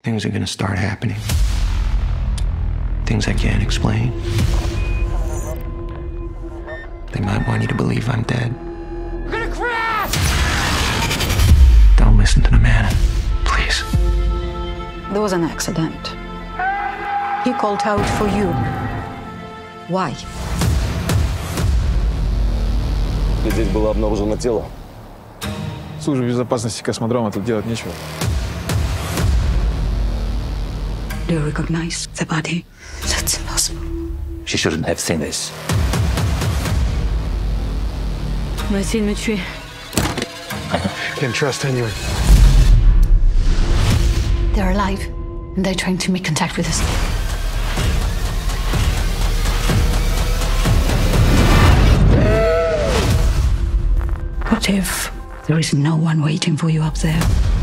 Things are gonna start happening. Things I can't explain. They might want you to believe I'm dead. We're gonna crash! Don't listen to the man, please. There was an accident. He called out for you. Why? Здесь было обнаружено тело. Службе безопасности космодрома тут делать нечего. Do you recognize the body? That's impossible. She shouldn't have seen this. On va essayer de me tuer. Can't trust anyone. They're alive, and they're trying to make contact with us. What if there is no one waiting for you up there?